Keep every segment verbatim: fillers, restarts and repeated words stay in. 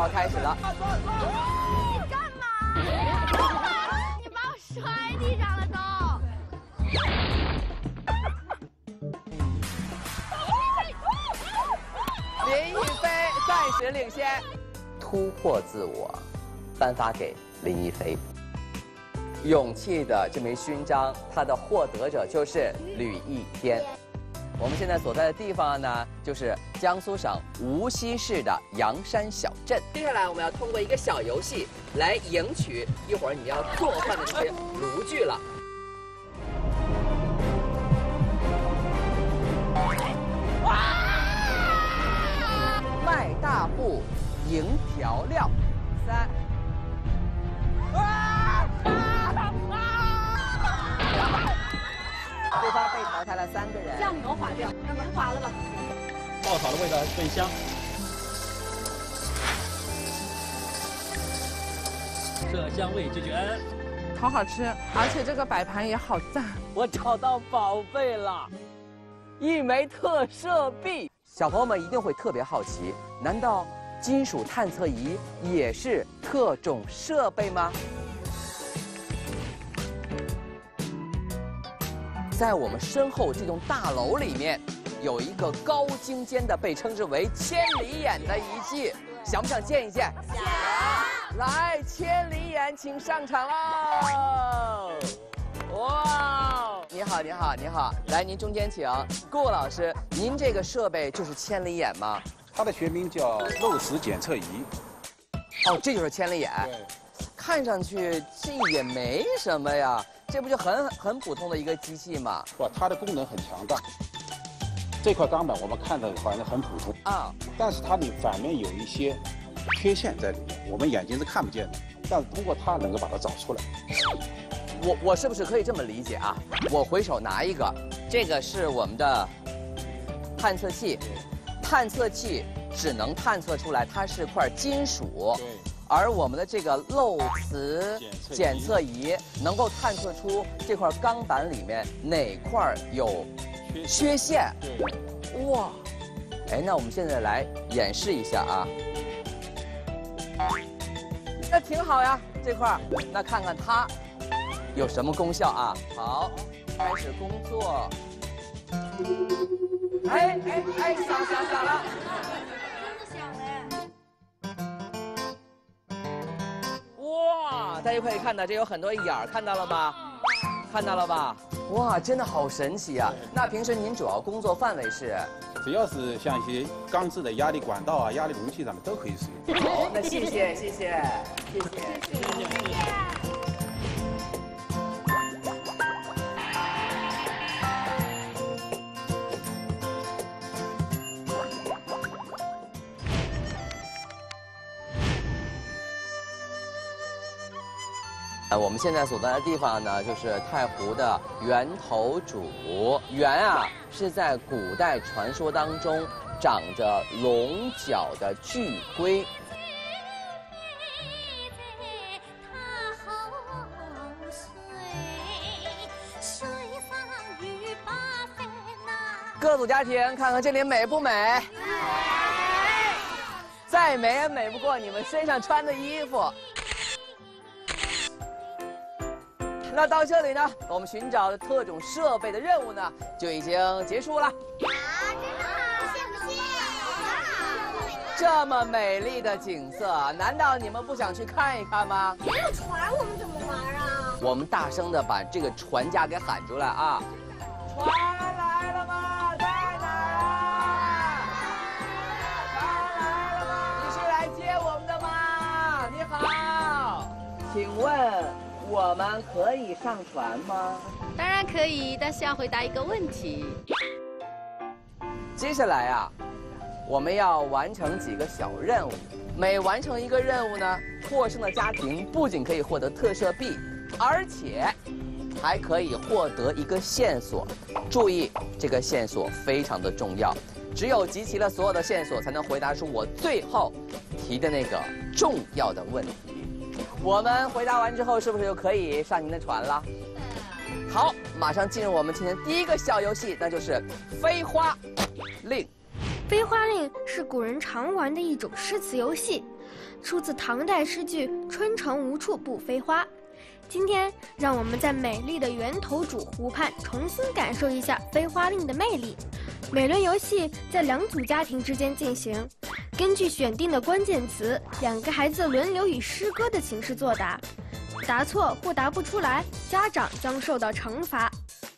要开始了。 你干嘛？你把我摔地上了都。 林一飞暂时领先，突破自我，颁发给林一飞。勇气的这枚勋章，它的获得者就是吕一天。我们现在所在的地方呢，就是江苏省无锡市的阳山小镇。接下来我们要通过一个小游戏来赢取一会儿你们要做饭的这些炉具了。迈大步，赢调料，三。对方被淘汰了三个人， 酱油划掉，让您划了吧。 爆炒的味道更香，色香味俱全， 好好吃，而且这个摆盘也好赞。 我找到宝贝了，一枚特摄臂。小朋友们一定会特别好奇，难道金属探测仪也是特种设备吗？在我们身后这栋大楼里面，有一个高精尖的被称之为千里眼的仪器，想不想见一见？想。来，千里眼，请上场喽！哇，你好，你好，你好，来，您中间请。顾老师，您这个设备就是千里眼吗？ 它的学名叫漏时检测仪。 哦，这就是千里眼。对。看上去这也没什么呀。这不就很很普通的一个机器吗？ 不，它的功能很强大。这块钢板我们看的好像很普通啊，但是它的反面有一些缺陷在里面，我们眼睛是看不见的，但是通过它能够把它找出来。 我我是不是可以这么理解啊？我回手拿一个，这个是我们的探测器，探测器只能探测出来它是块金属。对。而我们的这个漏磁检测仪能够探测出这块钢板里面哪块有缺陷。对，哇，哎，那我们现在来演示一下啊。那挺好呀，这块，那看看它有什么功效啊？好，开始工作。哎哎哎，响响响了。哇，大家可以看到，这有很多眼儿，看到了吗？看到了吧？哇，真的好神奇啊！那平时您主要工作范围是？ 只要是像一些钢制的压力管道啊、压力容器，咱们都可以使用。 好，那谢谢，谢谢，谢谢，谢谢。呃，我们现在所在的地方呢，就是太湖的源头渚。源啊，是在古代传说当中长着龙角的巨龟。各组家庭，看看这里美不美？美。再美也美不过你们身上穿的衣服。那到这里呢，我们寻找的特种设备的任务呢，就已经结束了。啊，真的好，羡不羡？这么美丽的景色，难道你们不想去看一看吗？ 没有船，我们怎么玩啊？ 我们大声的把这个船家给喊出来啊！船来了吗？在哪儿啊？船来了吗？你是来接我们的吗？你好，请问我们可以上船吗？ 当然可以，但是要回答一个问题。 接下来啊，我们要完成几个小任务。每完成一个任务呢，获胜的家庭不仅可以获得特摄币，而且还可以获得一个线索。注意，这个线索非常的重要，只有集齐了所有的线索，才能回答出我最后提的那个重要的问题。我们回答完之后，是不是就可以上您的船了？好，马上进入我们今天第一个小游戏，那就是飞花令。 飞花令是古人常玩的一种诗词游戏， 出自唐代诗句“春城无处不飞花”。今天，让我们在美丽的源头渚湖畔重新感受一下飞花令的魅力。每轮游戏在两组家庭之间进行，根据选定的关键词，两个孩子轮流以诗歌的形式作答，答错或答不出来，家长将受到惩罚。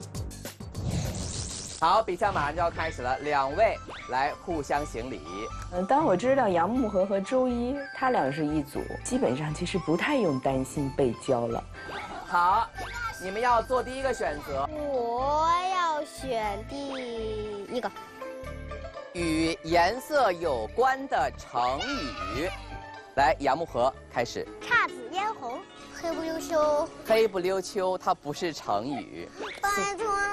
好，比赛马上就要开始了，两位来互相行礼。 嗯，当我知道杨木河和周一他俩是一组，基本上其实不太用担心被教了。 好，你们要做第一个选择。 我要选第一个， 与颜色有关的成语。来，杨木河开始。 姹紫嫣红，黑不溜秋。 黑不溜秋，它不是成语。 拜托了。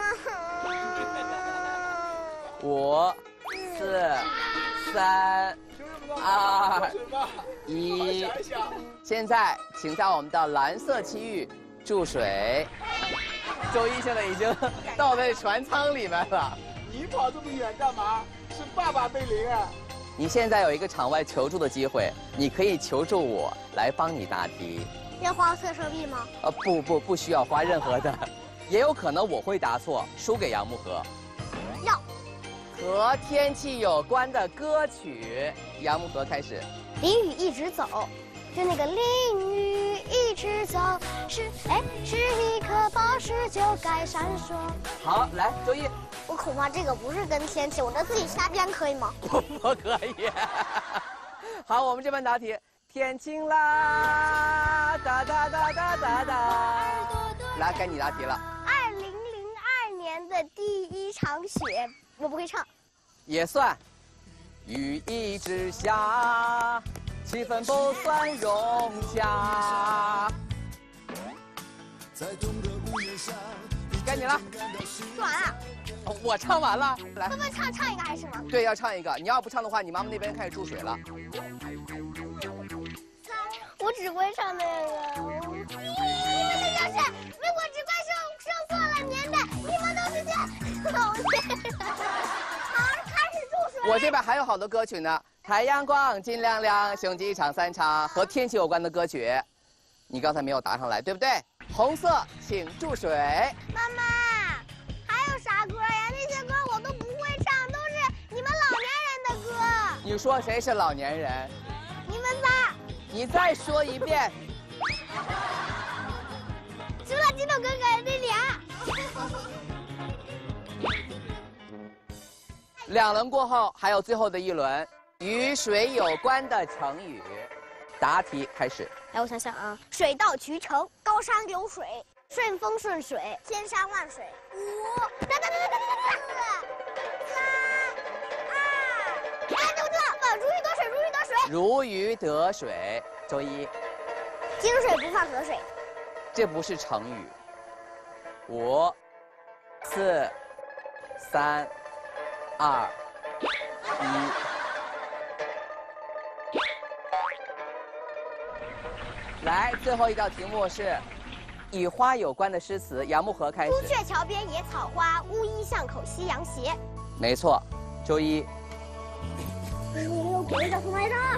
五、四、三、二、一。现在，请在我们的蓝色区域注水。周一现在已经到在船舱里面了。 你跑这么远干嘛？是爸爸被淋啊！ 你现在有一个场外求助的机会，你可以求助我来帮你答题。 要花特设币吗？ 呃，不不不需要花任何的，也有可能我会答错，输给杨木河。 要。 和天气有关的歌曲，杨木河开始。 淋雨一直走，就那个淋雨一直走，是哎是一颗宝石就该闪烁。 好，来周一。 我恐怕这个不是跟天气，我这自己瞎编可以吗？ 不不可以。好，我们这边答题。天晴啦，哒哒哒哒哒哒。来，该你答题了。 二零零二年的第一场雪，我不会唱。 也算。雨一直下，气氛不算融洽。该你了。 说完了。 我唱完了，来。 会不会唱唱一个还是吗？ 对，要唱一个。你要不唱的话，你妈妈那边开始注水了。 我只会唱那个。你们这就是如果只怪生生错了年代，你们都是这老年人。好，开始注水。 我这边还有好多歌曲呢，太阳光金亮亮，雄鸡唱三唱，和天气有关的歌曲，你刚才没有答上来，对不对？红色，请注水。 妈妈，还有啥歌呀？那些歌我都不会唱，都是你们老年人的歌。 你说谁是老年人？ 你们仨。 你再说一遍。 除了金豆哥哥那俩。 两轮过后，还有最后的一轮，与水有关的成语。答题开始。 来，我想想啊，水到渠成，高山流水，顺风顺水，千山万水。五，哒哒哒哒哒哒四，三，二，哎，对不对？呃，如鱼得水，如鱼得水。 如鱼得水，周一。 井水不犯河水。 这不是成语。五、四、三、二、一。来，最后一道题目是与花有关的诗词，杨木河开始。 朱雀桥边野草花，乌衣巷口夕阳斜。 没错，周一。 没有鬼的从来上。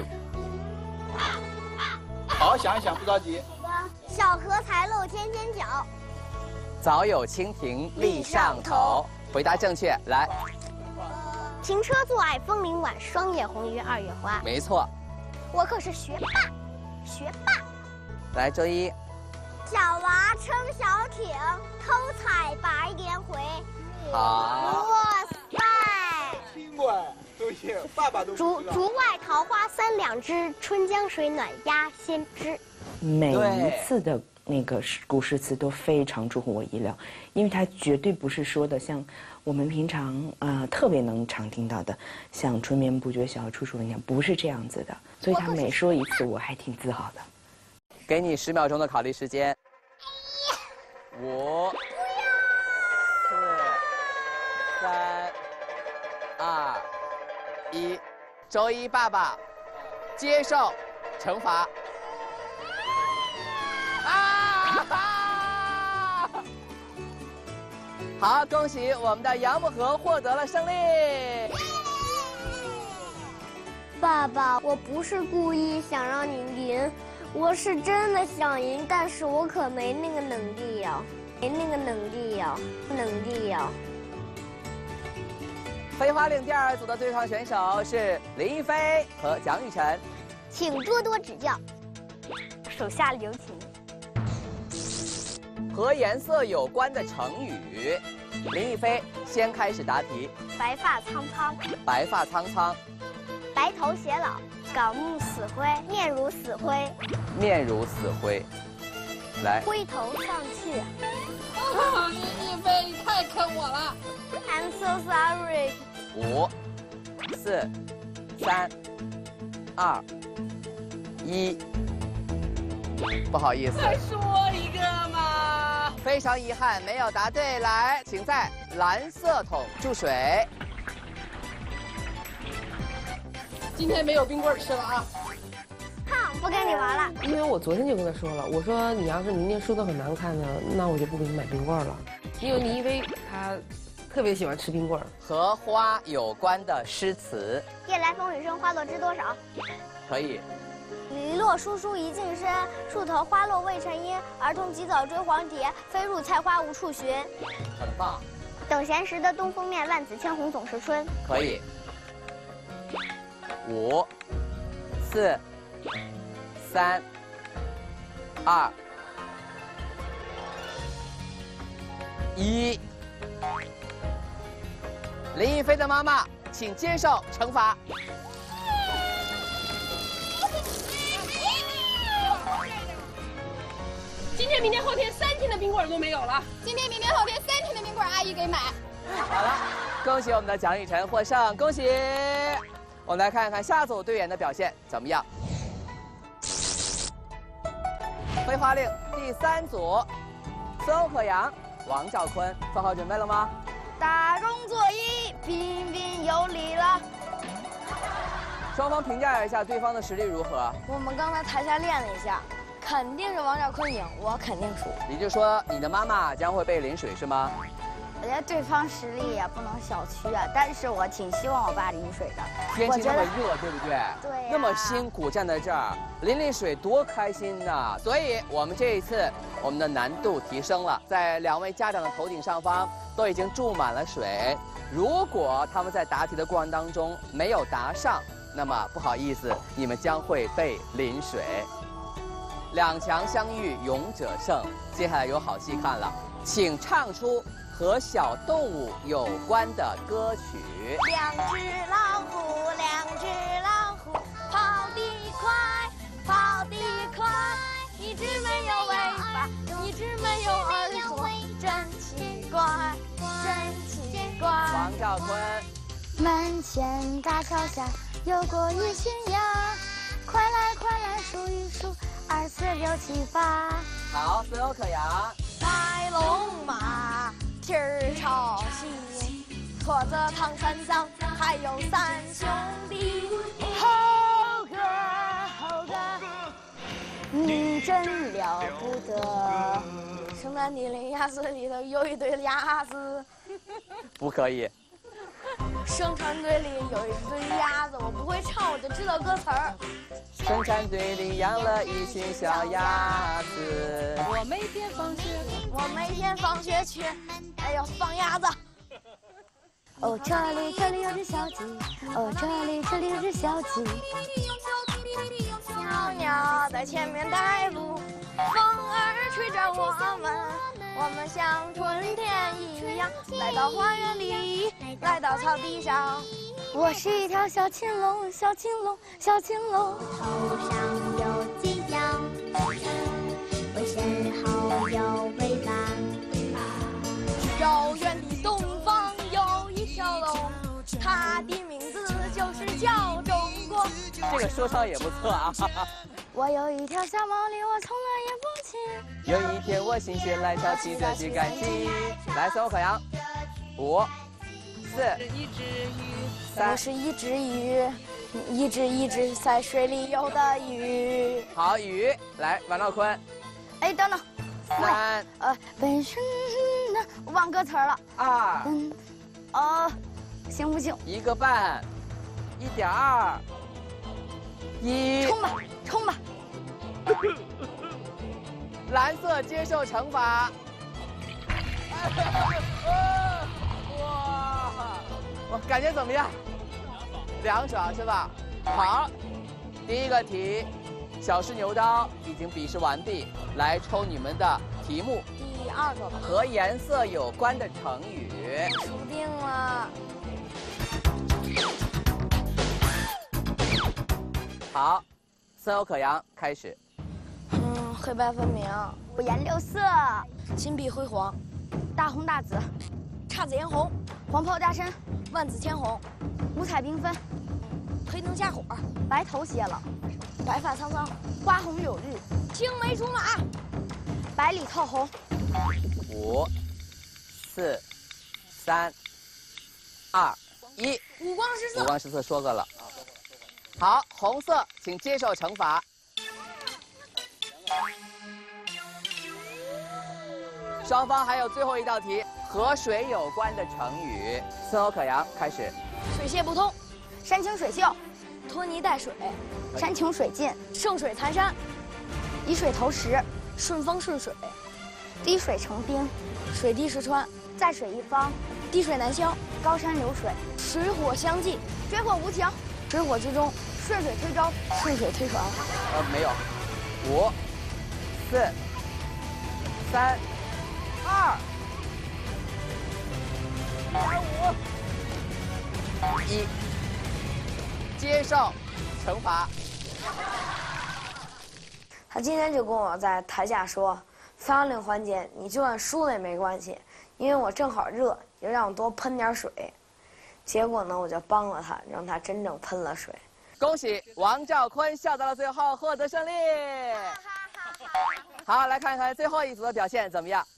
好好想一想，不着急。 小荷才露尖尖角， 早有蜻蜓立上头。回答正确，来。 停车坐爱枫林晚，霜叶红于二月花。 没错。 我可是学霸，学霸。 来，周一。 小娃撑小艇，偷采白莲回。 好。 哇塞！ 听过哎，都行，爸爸都竹竹外桃花三两枝，春江水暖鸭先知。 每一次的那个古诗词都非常出乎我意料，因为它绝对不是说的像我们平常呃特别能常听到的，像春眠不觉晓，处处闻鸟，不是这样子的。所以他每说一次，我还挺自豪的。 给你十秒钟的考虑时间。五、四、三、二、一，周一爸爸接受惩罚。啊哈！好，恭喜我们的杨木河获得了胜利。 爸爸，我不是故意想让你赢，我是真的想赢，但是我可没那个能力呀，没那个能力呀，能力呀。 飞花令第二组的对抗选手是林一飞和蒋雨晨， 请多多指教，手下留情。 和颜色有关的成语，林一飞先开始答题。 白发苍苍， 白发苍苍， 白头偕老，槁木死灰，面如死灰， 面如死灰。来， 灰头丧气。 啊，林一飞，你太坑我了。 I'm so sorry。 五、四、三、二、一，不好意思。 再说一个嘛。 非常遗憾，没有答对。来，请在蓝色桶注水。 今天没有冰棍吃了啊！ 哼，不跟你玩了。 因为我昨天就跟他说了，我说你要是明天输得很难看呢，那我就不给你买冰棍了。因为林一飞他特别喜欢吃冰棍。 和花有关的诗词， 夜来风雨声，花落知多少。 可以。 篱落疏疏一径深，树头花落未成阴。儿童急走追黄蝶，飞入菜花无处寻。 很棒。 等闲识得东风面，万紫千红总是春。 可以。五、四、三、二、一。林一飞的妈妈，请接受惩罚。 今天、明天、后天三天的冰棍都没有了。今天、明天、后天三天的冰棍，阿姨给买。 好了，恭喜我们的蒋雨晨获胜，恭喜！我们来看看下组队员的表现怎么样。飞花令第三组，孙欧可阳、王兆坤，做好准备了吗？ 大众作揖，彬彬有礼了。 双方评价一下对方的实力如何？ 我们刚才台下练了一下，肯定是王兆坤赢，我肯定输。 也就是说，你的妈妈将会被淋水是吗？ 我觉得对方实力也不能小觑啊，但是我挺希望我爸淋水的。 天气那么热，对不对？ 对、啊。 那么辛苦站在这儿淋淋水，多开心呐！所以我们这一次我们的难度提升了，在两位家长的头顶上方都已经注满了水。如果他们在答题的过程当中没有答上，那么不好意思，你们将会被淋水。两强相遇，勇者胜。接下来有好戏看了，请唱出和小动物有关的歌曲。 两只老虎，两只老虎，跑得快，跑得快。一只没有尾巴，一只没有耳朵，真奇怪，真奇怪。 王兆坤。 门前大桥下游过一群鸭，快来快来数一数，二四六七八。 好，孙欧可阳。 白龙马。蹄儿朝西，驮着唐三藏，还有三兄弟。猴哥，猴哥，你真了不得！圣诞的铃芽子里头有一堆鸭子。 不可以。 生产队里有一堆鸭子，我不会唱，我就知道歌词儿。 生产队里养了一群小鸭子。 我每天放学， 我每天放学去，哎呦，放鸭子。哦，这里这里有只小鸡，哦，这里这里有只小鸡。小鸟在前面带路，风儿吹着我们，我们像春天一样来到花园里，来到草地上。我是一条小青龙，小青龙，小青龙。头上有犄角，我身后有尾巴。遥远的东方有一条龙，它的名字就是叫中国。 这个说唱也不错啊。 我有一条小毛驴，我从来也不骑。 有一天我心血来潮，骑着去赶集。来，孙欧可阳。五、四、三。 我是一只鱼，一只一只在水里游的鱼。 好，鱼。来，王兆坤。 哎，等等。 三。 呃，本身呢，我忘歌词了。 二。 嗯。呃，行不行？ 一个半，一点二， 一， 冲吧，冲吧！ 蓝色接受惩罚。哇，我感觉怎么样？凉爽是吧？好，第一个题，小试牛刀已经比试完毕，来抽你们的题目。 第二个吧。 和颜色有关的成语。 输定了。 好，森有可阳开始。 嗯，黑白分明，五颜六色，金碧辉煌，大红大紫，姹紫嫣红，黄袍加身，万紫千红，五彩缤纷，黑灯瞎火，白头偕老，白发苍苍，花红柳绿，青梅竹马，百里透红。 五、四、三、二、一。 五光十色。 五光十色说过了。好，红色，请接受惩罚。双方还有最后一道题，和水有关的成语。森有可阳开始。 水泄不通，山清水秀，拖泥带水，山穷水尽，盛水残山，以水投石，顺风顺水，滴水成冰，水滴石穿，在水一方，滴水难消，高山流水，水火相济，水火无情，水火之中，顺水推舟，顺水推船。 呃，没有。五、四、三、二、一，接受惩罚。 他今天就跟我在台下说，分享令环节你就算输了也没关系，因为我正好热，就让我多喷点水。结果呢，我就帮了他，让他真正喷了水。 恭喜王兆坤笑到了最后，获得胜利。好，来看看最后一组的表现怎么样。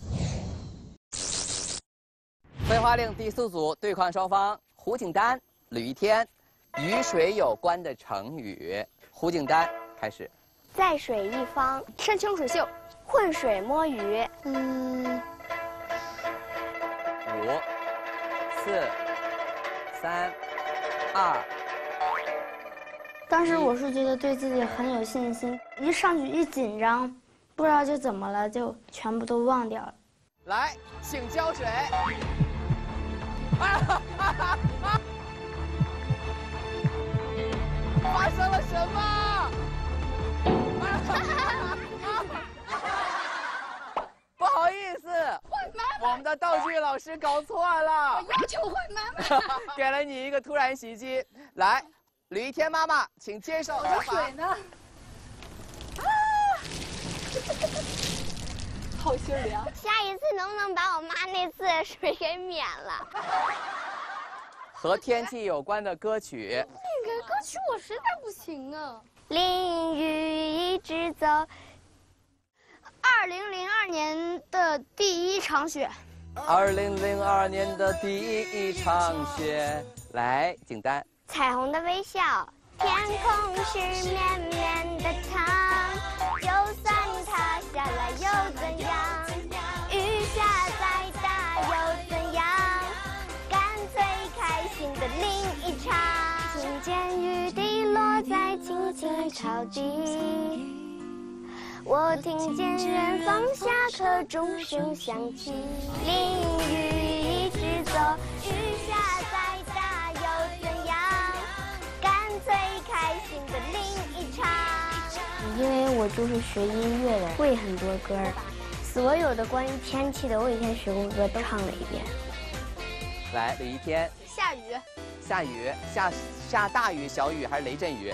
飞花令第四组对抗双方，胡景丹、吕一天，与水有关的成语。胡景丹开始。 在水一方， 山清水秀， 浑水摸鱼。嗯， 五、四、三、二。 当时我是觉得对自己很有信心，一上去一紧张，不知道就怎么了，就全部都忘掉了。 来，请浇水。啊哈哈哈！发生了什么？啊哈哈哈！不好意思，我们的道具老师搞错了。 我要求换妈妈。 给了你一个突然袭击，来。吕一天妈妈，请接受惩罚。 水呢？啊！好心凉。 下一次能不能把我妈那次的水给免了？ 和天气有关的歌曲。 那个歌曲我实在不行啊。淋雨一直走。 二零零二年的第一场雪。 二零零二年的第一场雪。来，景丹。 彩虹的微笑，天空是绵绵的糖，就算它下来又怎样？雨下再大又怎样？干脆开心的淋一场。听见雨滴落在青青草地，我听见远方下课钟声响起。淋雨一直走，雨下再大又怎样？最开心的另一场。因为我就是学音乐的，会很多歌儿，所有的关于天气的我以前学过歌都唱了一遍。 来，吕一天。 下雨。 下雨，下下大雨、小雨还是雷阵雨？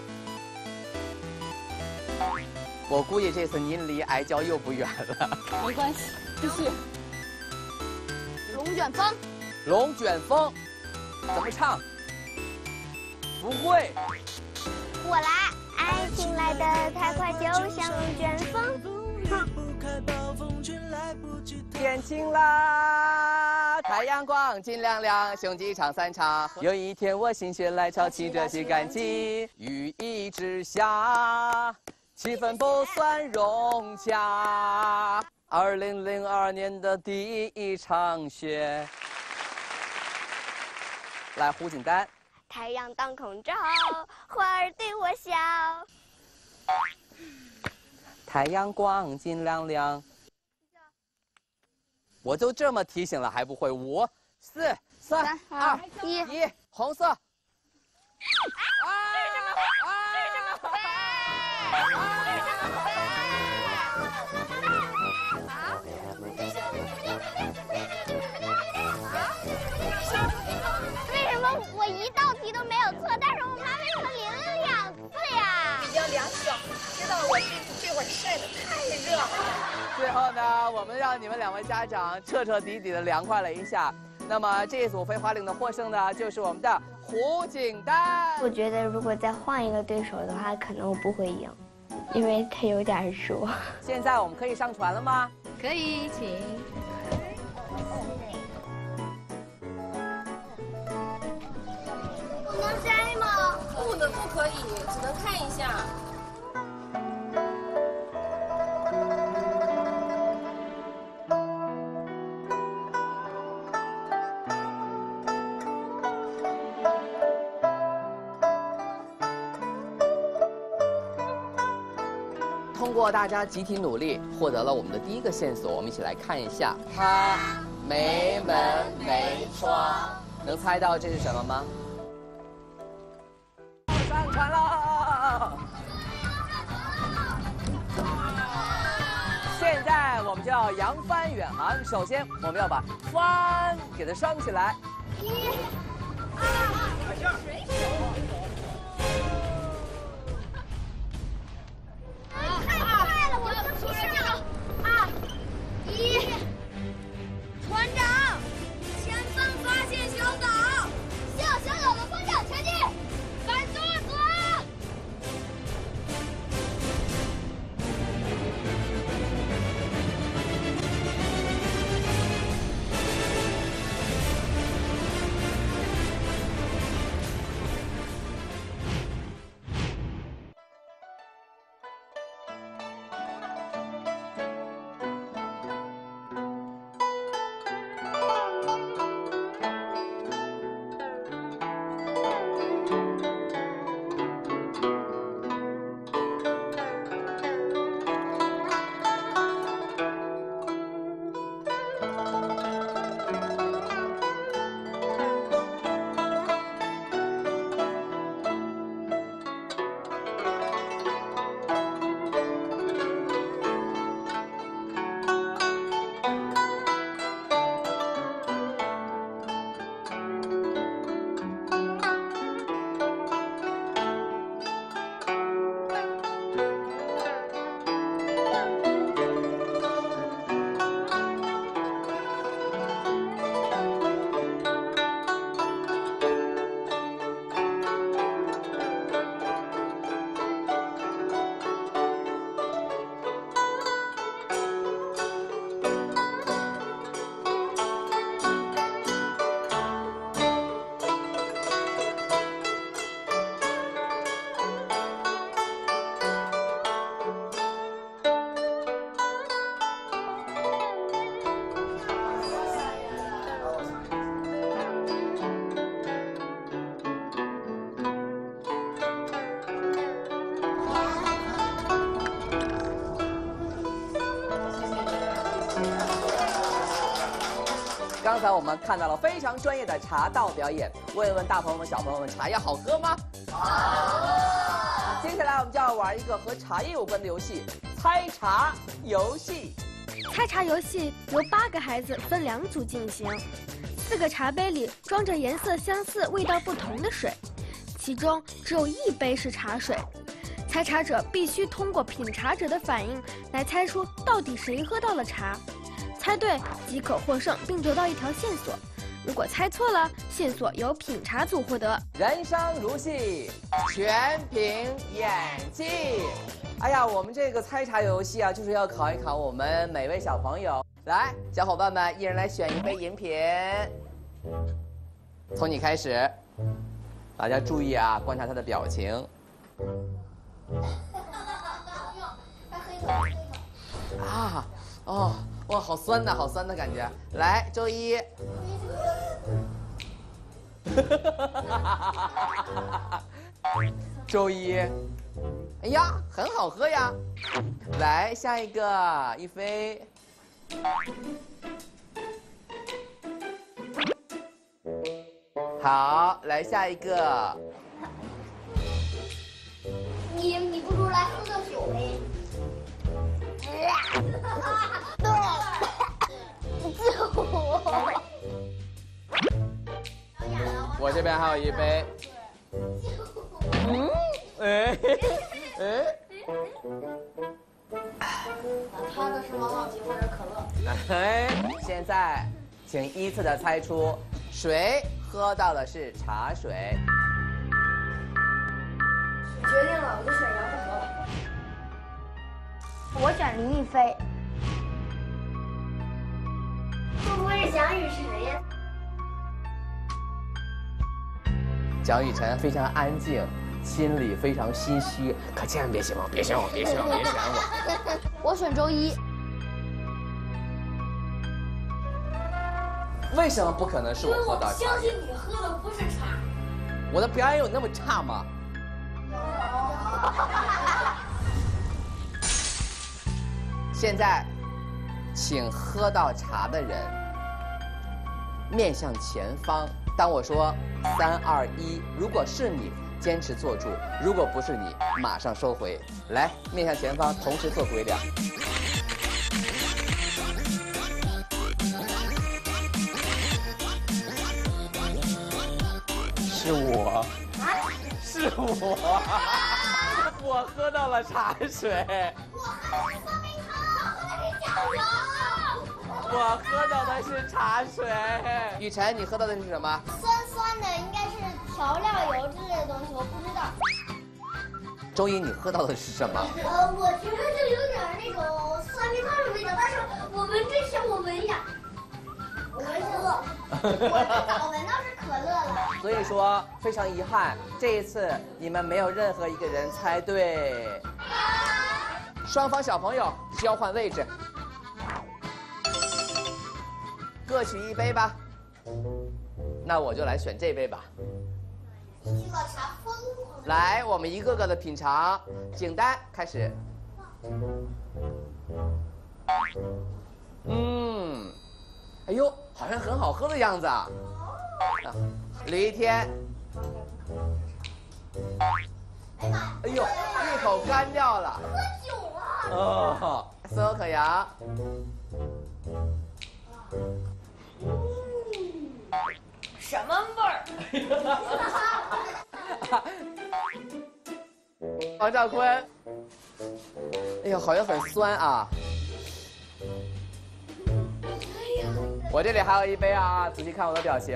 我估计这次您离癌胶又不远了。 没关系，继续。 龙卷风。 龙卷风，怎么唱？不会。 我来。爱情来得太快，就像龙卷风。 天晴啦，太阳光金亮亮，雄鸡唱三唱。有一天我心血来潮，骑着洗干机，雨一直下，气氛不算融洽。二零零二年的第一场雪。来，胡景丹。 太阳当空照，花儿对我笑。 太阳光金亮亮。我就这么提醒了还不会？五、四、三、二、一，一，红色。啊！ 这是什么花？这是什么花？这是什么花？啊！为什么我一道题都没有错，但是我妈为什么零了两次呀？ 比较凉爽，知道我这这会儿晒得太热了。 最后呢，我们让你们两位家长彻彻底底的凉快了一下。那么这一组飞花岭的获胜呢，就是我们的胡锦丹。 我觉得如果再换一个对手的话，可能我不会赢，因为他有点弱。 现在我们可以上船了吗？ 可以，请。 不能摘吗？ 不能，不可以，只能看一下。 通过大家集体努力，获得了我们的第一个线索。我们一起来看一下，它没门没窗，能猜到这是什么吗？上船了！现在我们就要扬帆远航。首先，我们要把帆给它升起来。 一、二、水手。太快了，我跟不上。二、一，船长，前方发现小岛，向小岛的方向前进，赶速走。 刚才我们看到了非常专业的茶道表演，问一问大朋友们、小朋友们，茶叶好喝吗？好。接下来我们就要玩一个和茶叶有关的游戏——猜茶游戏。 猜茶游戏由八个孩子分两组进行，四个茶杯里装着颜色相似、味道不同的水，其中只有一杯是茶水。猜茶者必须通过品茶者的反应来猜出到底谁喝到了茶。猜对即可获胜，并得到一条线索。如果猜错了，线索由品茶组获得。 人生如戏，全凭演技。哎呀，我们这个猜茶游戏啊，就是要考一考我们每位小朋友。来，小伙伴们，一人来选一杯饮品。从你开始，大家注意啊，观察他的表情。啊，哦。哇，好酸呐，好酸的感觉。来，周一。 周一，哎呀，很好喝呀。来下一个，一菲。好，来下一个。 你你不如来喝个酒呗。救我！ 我这边还有一杯。嗯，哎哎。 他的是王老吉或者可乐。 哎，现在请依次的猜出谁喝到的是茶水。 决定了，我就选杨不喝了。我选林亦菲。会不会是蒋雨晨呀？ 蒋雨晨非常安静，心里非常心虚，可千万别选我，别选我，别选我，别选我。 我选周一。 为什么不可能是我喝到茶？ 因为我相信你喝的不是茶。 我的表演有那么差吗？现在，请喝到茶的人面向前方。当我说三二一，如果是你，坚持坐住；如果不是你，马上收回。来，面向前方，同时做鬼脸。是我，是我，我喝到了茶水。 我喝的是酸梅汤，我喝的是酱油。 我喝到的是茶水。雨晨，你喝到的是什么？ 酸酸的，应该是调料油之类的东西，我不知道。 周一，你喝到的是什么？ 呃，我觉得就有点那种酸梅汤的味道，但是我闻之前我闻一下，可乐，我早闻到是可乐了。 所以说非常遗憾，这一次你们没有任何一个人猜对。双方小朋友交换位置，各取一杯吧。那我就来选这杯吧。来，我们一个个的品尝。景丹开始。嗯，哎呦，好像很好喝的样子啊。啊，李一天。哎呦，一口干掉了。 喝酒了。 哦，孙可阳。 什么味儿？王兆坤。哎呦，好像很酸啊。我这里还有一杯啊，仔细看我的表情。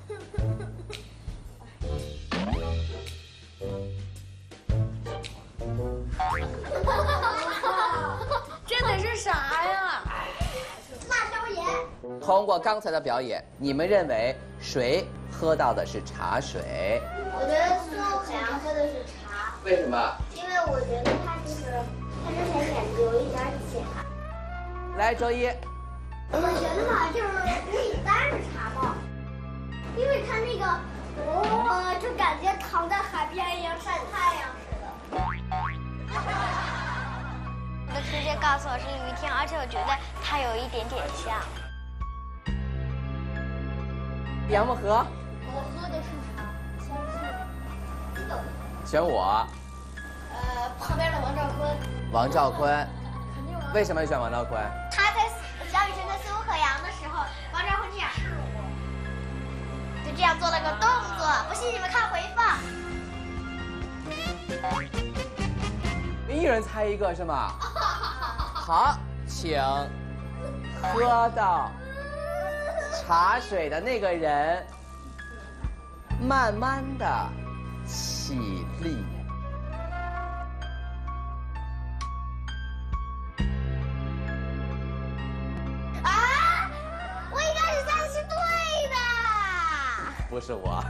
这得是啥呀？辣椒盐。 通过刚才的表演，你们认为谁喝到的是茶水？ 我觉得孙可阳喝的是茶。 为什么？ 因为我觉得他就是他之前演的有一点假。 来，周一。 我觉得吧，就是李丹是茶包，因为他那个，哦，就感觉躺在海边一样晒太阳似的。 我的直觉告诉我是于天，而且我觉得他有一点点像。 杨木河。 我喝的是茶， 选我。 呃，旁边的王兆坤。 王兆坤。为什么选王兆坤？ 他在蒋雨晨跟孙可阳的时候，王兆坤这样，就这样做了个动作，不信你们看回放。 一人猜一个是吗？好，请喝到茶水的那个人慢慢的起立。 啊！我应该是猜的是对的。 不是我。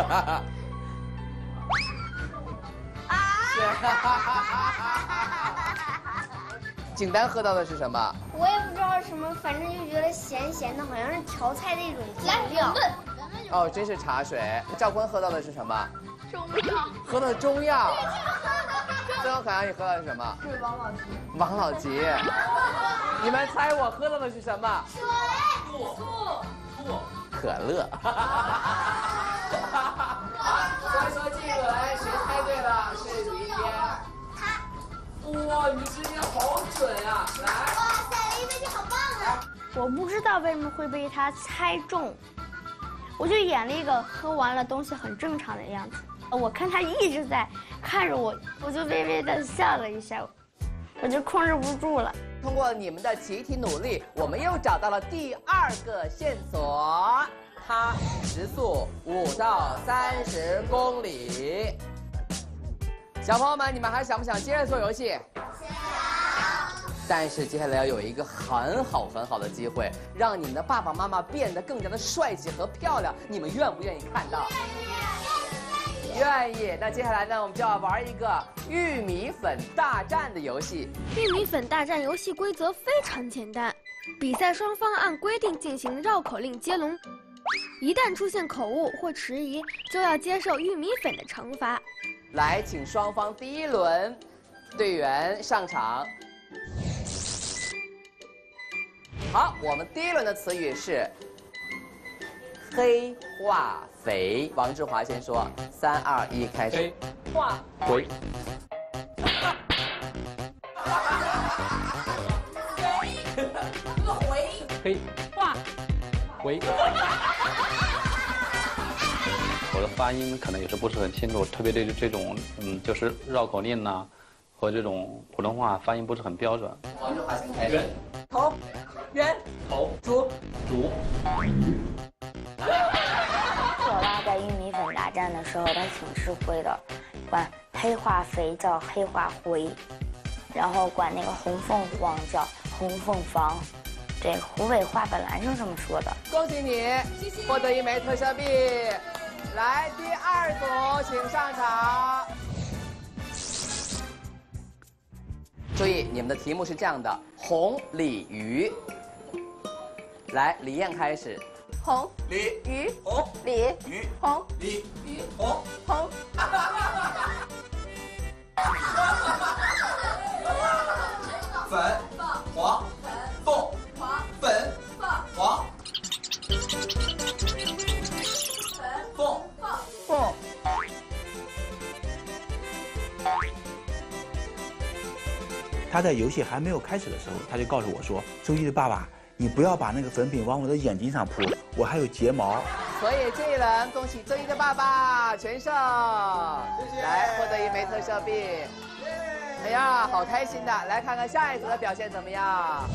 景丹喝到的是什么？ 我也不知道是什么，反正就觉得咸咸的，好像是调菜的一种酱料。 哦，真是茶水。赵坤喝到的是什么？ 中药。 喝的中药。最后可阳，你喝的是什么？ 是王老吉。 王老吉。你们猜我喝到的是什么？ 水。醋。醋。 可乐。所以说这一轮谁猜对了是李一边。他。哇，你今天好准啊！来。 哇塞，李一边你好棒啊！ 我不知道为什么会被他猜中，我就演了一个喝完了东西很正常的样子。我看他一直在看着我，我就微微的笑了一下，我就控制不住了。 通过你们的集体努力，我们又找到了第二个线索，它时速五到三十公里。小朋友们，你们还想不想接着做游戏？但是接下来要有一个很好很好的机会，让你们的爸爸妈妈变得更加的帅气和漂亮。你们愿不愿意看到？愿意。愿意。那接下来呢，我们就要玩一个玉米粉大战的游戏。 玉米粉大战游戏规则非常简单，比赛双方按规定进行绕口令接龙，一旦出现口误或迟疑，就要接受玉米粉的惩罚。 来，请双方第一轮队员上场。好，我们第一轮的词语是黑化肥。王志华先说，三二一，开始。 黑化肥。黑化肥。 我的发音可能有时不是很清楚，特别对这种嗯，就是绕口令呐、啊，和这种普通话发音不是很标准。 王志华先开始。头。圆头猪猪。 我爸在玉米粉大战的时候，他挺吃亏的，管黑化肥叫黑化灰，然后管那个红凤凰叫红凤凰。这湖北话本来是这么说的。 恭喜你，获得一枚特赦币。来，第二组请上场。注意，你们的题目是这样的：红鲤鱼。来，李艳开始。 红鲤鱼红鲤鱼红鲤鱼红红。 粉黄凤粉黄凤凤。 他在游戏还没有开始的时候，他就告诉我说：“周一的爸爸，你不要把那个粉饼往我的眼睛上扑，我还有睫毛。” 所以这一轮恭喜周一的爸爸全胜，来获得一枚特赦币。哎呀，好开心的！来看看下一组的表现怎么样。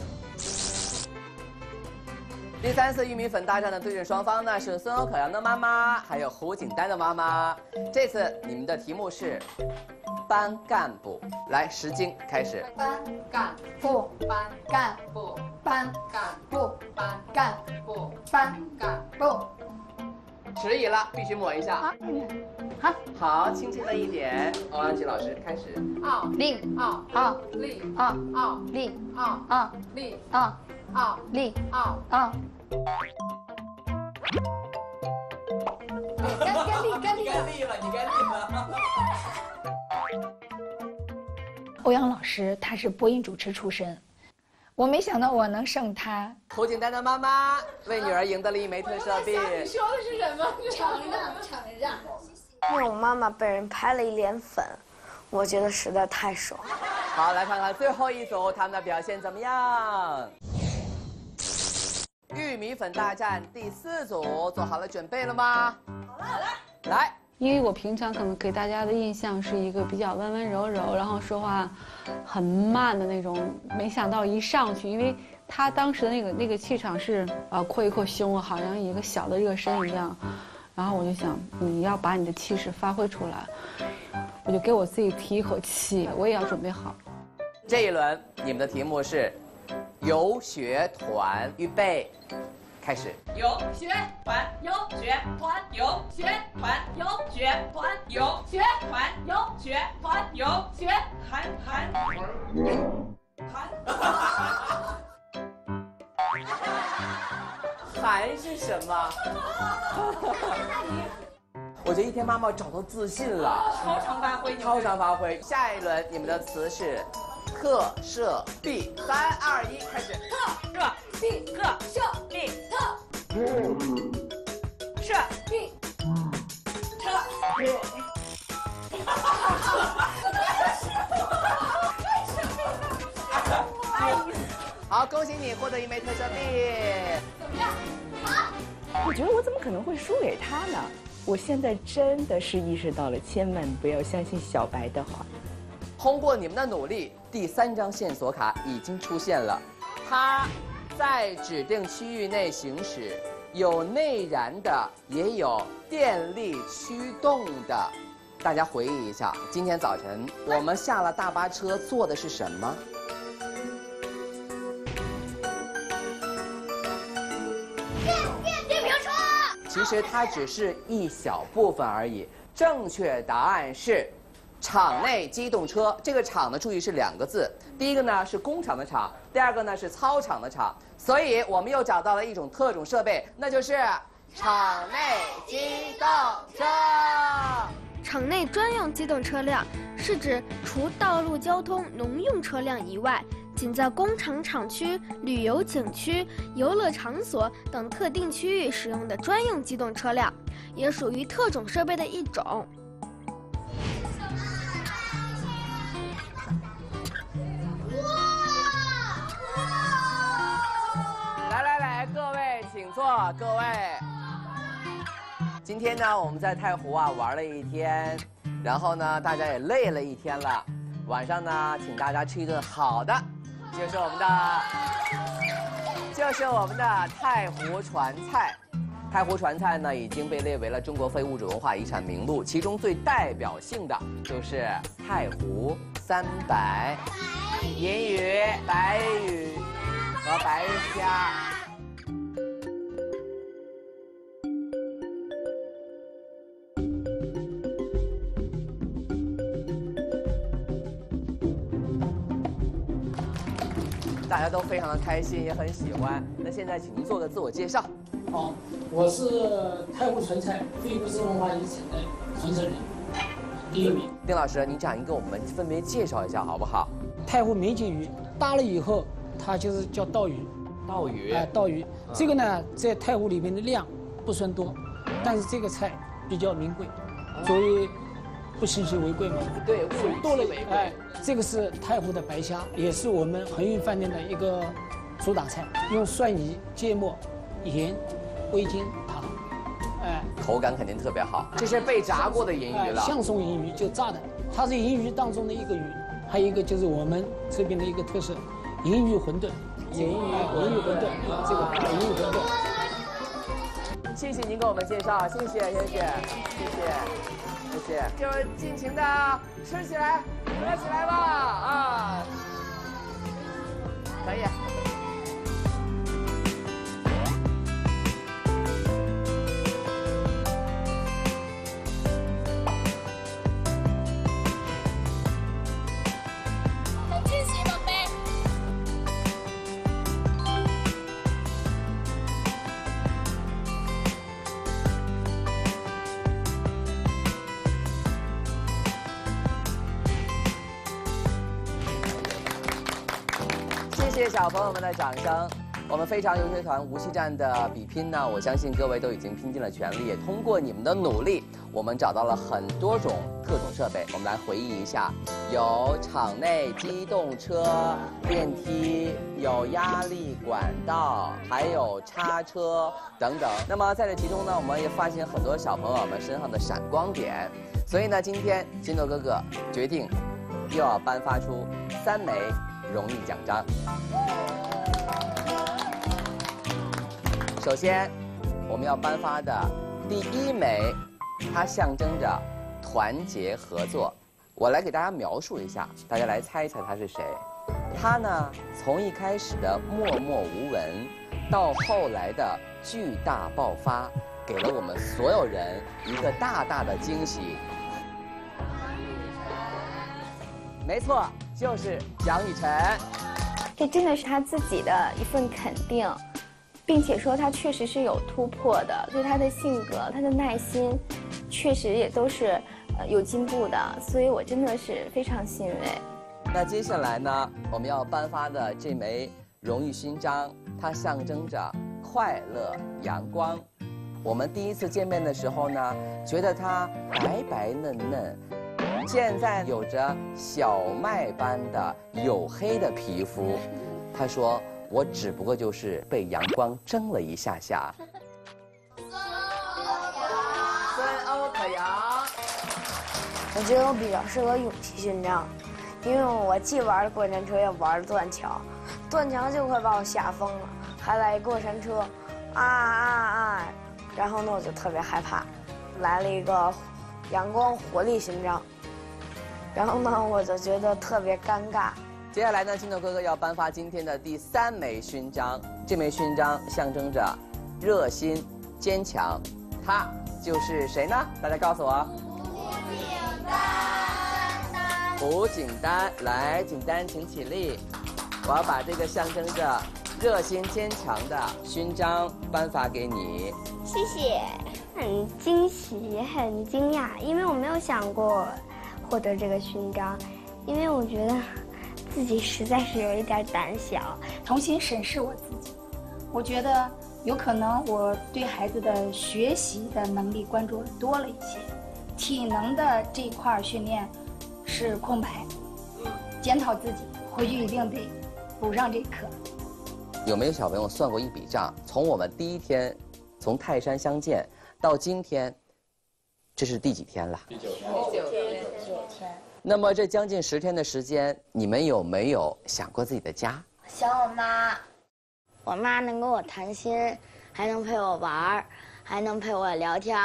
第三次玉米粉大战的对阵双方呢是孙欧可阳的妈妈，还有胡锦丹的妈妈。这次你们的题目是班干部。来，石晶开始。 班干部，班干部，班干部，班干部，班干部。 迟疑了，必须抹一下。 好，好， 好，轻轻的一点。欧阳琦老师开始。 奥利奥奥利奥奥利奥奥利奥奥利奥奥。 干干利干利干利了，你干利了。 欧阳老师他是播音主持出身，我没想到我能胜他。 胡锦丹的妈妈为女儿赢得了一枚特赦币。 你说的是什么？承让，承让。 因为我妈妈被人拍了一脸粉，我觉得实在太爽。 好，来看看最后一组他们的表现怎么样。玉米粉大战第四组，做好了准备了吗？好了，好了，来。 因为我平常可能给大家的印象是一个比较温温柔柔，然后说话很慢的那种，没想到一上去，因为他当时的那个那个气场是呃扩一扩胸，好像一个小的热身一样，然后我就想你要把你的气势发挥出来，我就给我自己提一口气，我也要准备好。 这一轮你们的题目是游学团，预备。开始。 游学团，游学团，游学团，游学团，游学团，游学团，游学韩韩韩。 还是什么？我觉得一天妈妈找到自信了， 超常发挥， 超常发挥。下一轮你们的词是特摄必，三二一，开始。 特摄必，特摄必，特摄必，特必。 好，恭喜你获得一枚特摄币。 怎么样？好。 我觉得我怎么可能会输给他呢？我现在真的是意识到了，千万不要相信小白的话。 通过你们的努力，第三张线索卡已经出现了。它在指定区域内行驶，有内燃的，也有电力驱动的。大家回忆一下，今天早晨我们下了大巴车，坐的是什么？ 电电电瓶车。 其实它只是一小部分而已。正确答案是场内机动车。这个场呢，注意是两个字，第一个呢是工厂的厂，第二个呢是操场的场。所以我们又找到了一种特种设备，那就是场内机动车。 场内专用机动车辆是指除道路交通农用车辆以外，仅在工厂厂区、旅游景区、游乐场所等特定区域使用的专用机动车辆，也属于特种设备的一种。 来来来，各位请坐，各位。今天呢，我们在太湖啊玩了一天，然后呢，大家也累了一天了。晚上呢，请大家吃一顿好的，就是我们的，就是我们的太湖传菜。太湖传菜呢，已经被列为了中国非物质文化遗产名录，其中最代表性的就是太湖三白：银鱼、白鱼和白虾。大家都非常的开心，也很喜欢。那现在请您做个自我介绍。 好，我是太湖传菜非物质文化遗产的传承人，第一名。 丁老师，你讲一个，我们分别介绍一下好不好？ 太湖梅鲫鱼大了以后，它就是叫刀鱼。 刀鱼。 哎、呃，刀鱼。嗯、这个呢，在太湖里面的量不算多，但是这个菜比较名贵，所以不稀奇为贵嘛。 对，物以稀为贵。哎， 这个是太湖的白虾，也是我们恒运饭店的一个主打菜，用蒜泥、芥末、盐、味精、糖，哎， 口感肯定特别好。这是被炸过的银鱼了， 象松银鱼就炸的，它是银鱼当中的一个鱼。还有一个就是我们这边的一个特色，银鱼馄饨，银鱼银鱼馄饨，这个银鱼馄饨。 谢谢您给我们介绍，谢谢谢谢谢谢谢谢，就尽情的吃起来，喝起来吧啊！可以。谢谢小朋友们的掌声。我们非常游学团无锡站的比拼呢，我相信各位都已经拼尽了全力。也通过你们的努力，我们找到了很多种特种设备。我们来回忆一下，有场内机动车、电梯，有压力管道，还有叉车等等。那么在这其中呢，我们也发现很多小朋友们身上的闪光点。所以呢，今天金豆哥哥决定又要颁发出三枚荣誉奖章。首先，我们要颁发的第一枚，它象征着团结合作。我来给大家描述一下，大家来猜一猜他是谁。他呢，从一开始的默默无闻，到后来的巨大爆发，给了我们所有人一个大大的惊喜。没错，就是蒋雨晨。 这真的是他自己的一份肯定。 并且说他确实是有突破的，对他的性格、他的耐心，确实也都是呃有进步的，所以我真的是非常欣慰。 那接下来呢，我们要颁发的这枚荣誉勋章，它象征着快乐、阳光。我们第一次见面的时候呢，觉得它白白嫩嫩，现在有着小麦般的黝黑的皮肤。他说：“我只不过就是被阳光蒸了一下下。”孙欧可阳， 我觉得我比较适合勇气勋章，因为我既玩过山车，也玩断桥，断桥就快把我吓疯了，还来过山车，啊啊啊！然后呢，我就特别害怕，来了一个阳光活力勋章，然后呢，我就觉得特别尴尬。 接下来呢，金豆哥哥要颁发今天的第三枚勋章，这枚勋章象征着热心、坚强，他就是谁呢？大家告诉我。胡锦丹，来，锦丹，请起立。我要把这个象征着热心坚强的勋章颁发给你。 谢谢，很惊喜，也很惊讶，因为我没有想过获得这个勋章，因为我觉得自己实在是有一点胆小。 重新审视我自己，我觉得有可能我对孩子的学习的能力关注多了一些，体能的这一块训练是空白，检讨自己，回去一定得补上这课。 有没有小朋友算过一笔账？从我们第一天从泰山相见到今天，这是第几天了？ 第九天。第九天。第九天。 那么这将近十天的时间，你们有没有想过自己的家？ 想我妈，我妈能跟我谈心，还能陪我玩，还能陪我聊天。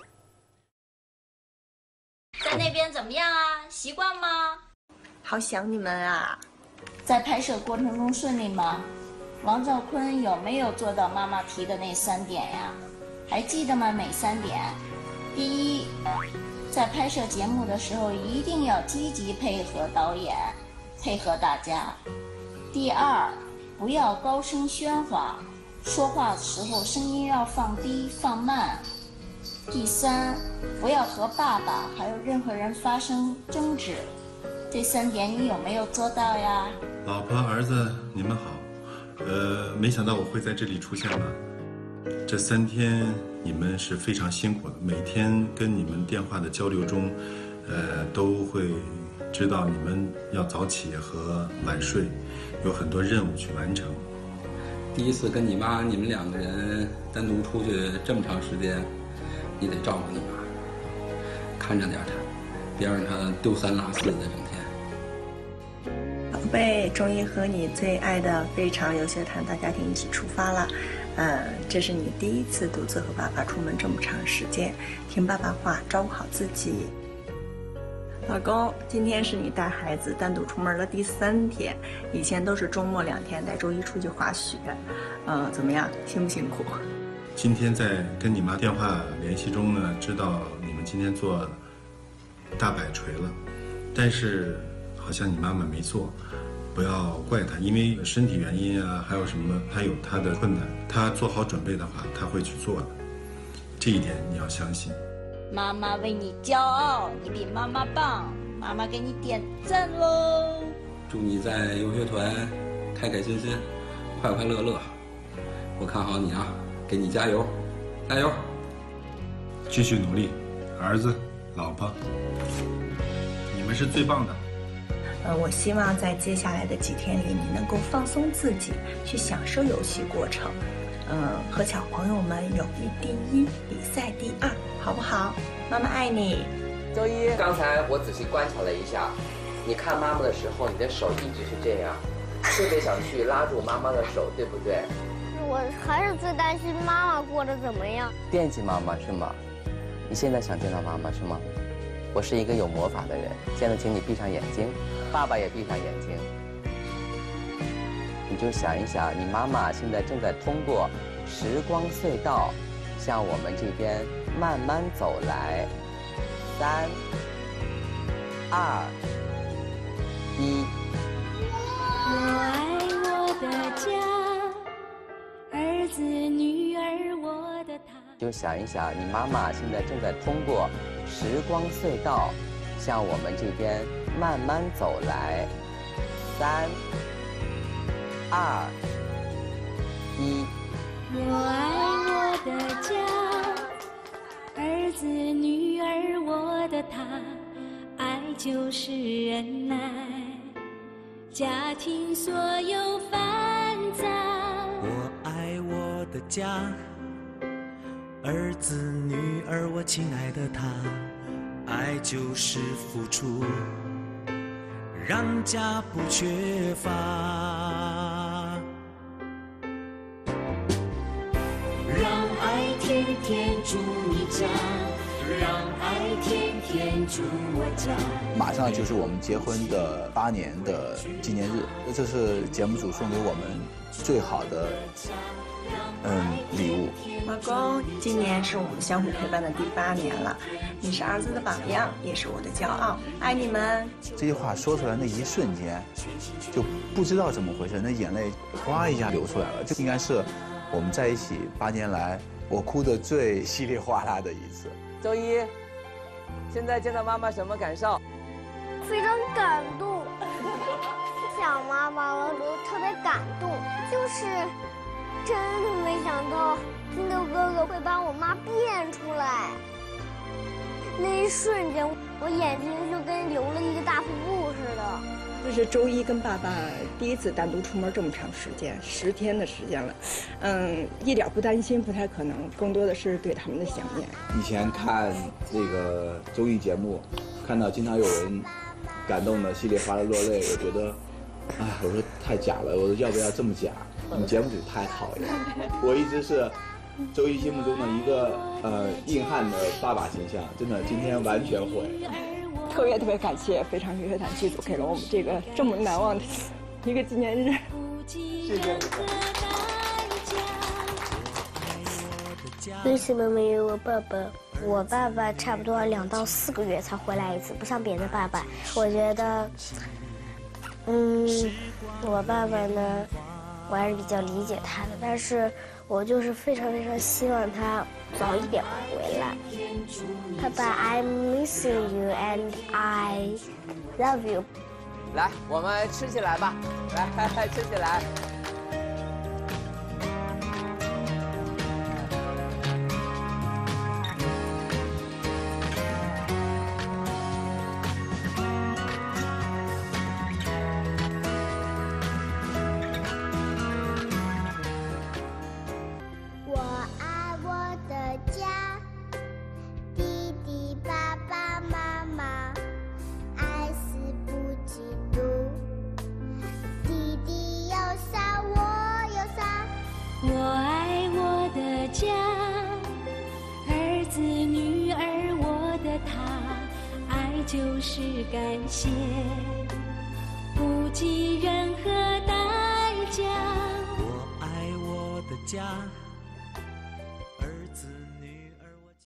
在那边怎么样啊？习惯吗？ 好想你们啊！ 在拍摄过程中顺利吗？王兆坤有没有做到妈妈提的那三点呀？还记得吗？哪三点？第一，在拍摄节目的时候一定要积极配合导演，配合大家。第二，不要高声喧哗，说话的时候声音要放低放慢。第三，不要和爸爸还有任何人发生争执。这三点你有没有做到呀？ 老婆儿子，你们好。呃，没想到我会在这里出现了。这三天你们是非常辛苦的，每天跟你们电话的交流中，呃，都会知道你们要早起和晚睡，有很多任务去完成。 第一次跟你妈你们两个人单独出去这么长时间，你得照顾你妈，看着点她，别让她丢三落四的整天。 宝贝，终于和你最爱的非常优秀谈大家庭一起出发了。呃，这是你第一次独自和爸爸出门这么长时间，听爸爸话，照顾好自己。老公，今天是你带孩子单独出门的第三天，以前都是周末两天带周一出去滑雪，呃，怎么样，辛不辛苦？ 今天在跟你妈电话联系中呢，知道你们今天做大摆锤了，但是好像你妈妈没做，不要怪她，因为身体原因啊，还有什么，她有她的困难，她做好准备的话，她会去做的，这一点你要相信。 妈妈为你骄傲，你比妈妈棒，妈妈给你点赞喽！ 祝你在游学团开开心心，快快乐乐。我看好你啊，给你加油，加油！ 继续努力，儿子、老婆，你们是最棒的。 呃，我希望在接下来的几天里，你能够放松自己，去享受游戏过程。嗯，和小朋友们友谊第一，比赛第二，好不好？妈妈爱你。 周一，刚才我仔细观察了一下，你看妈妈的时候，你的手一直是这样，特别想去拉住妈妈的手，对不对？ 我还是最担心妈妈过得怎么样。 惦记妈妈是吗？你现在想见到妈妈是吗？我是一个有魔法的人，现在请你闭上眼睛，爸爸也闭上眼睛。你就想一想，你妈妈现在正在通过时光隧道向我们这边慢慢走来。三、二、一。 我爱我的家，儿子女儿我的他。 就想一想，你妈妈现在正在通过时光隧道向我们这边慢慢走来。三、二、一。 我爱我的家，儿子女儿我的他，爱就是忍耐，家庭所有烦躁。 我爱我的家，儿子女儿我亲爱的他，爱就是付出，让家不缺乏，让爱天天住你家，让爱天天住我家。 马上就是我们结婚的八年的纪念日，这是节目组送给我们最好的嗯礼物。 老公，今年是我们相互陪伴的第八年了，你是儿子的榜样，也是我的骄傲，爱你们。 这句话说出来那一瞬间，就不知道怎么回事，那眼泪哗一下流出来了。这应该是我们在一起八年来我哭得最稀里哗啦的一次。 周一，现在见到妈妈什么感受？ 非常感动，想妈妈了，我特别感动，就是真的没想到金豆哥哥会把我妈变出来。那一瞬间，我眼睛就跟流了一个大瀑布似的。 这是周一跟爸爸第一次单独出门这么长时间，十天的时间了，嗯，一点不担心，不太可能，更多的是对他们的想念。 以前看这个综艺节目，看到经常有人感动的稀里哗啦落泪，我觉得，哎，我说太假了，我说要不要这么假？你们节目组太好了，我一直是周一心目中的一个呃硬汉的爸爸形象，真的今天完全毁。 特别特别感谢非常乐坛剧组给了我们这个这么难忘的一个纪念日，谢谢你。 为什么没有我爸爸？我爸爸差不多两到四个月才回来一次，不像别的爸爸。我觉得，嗯，我爸爸呢，我还是比较理解他的，但是我就是非常非常希望他早一点回来。爸爸 ，I'm missing you and I love you。 来，我们吃起来吧，来，吃起来。 就是感谢，不计任何代价。 我爱我的家。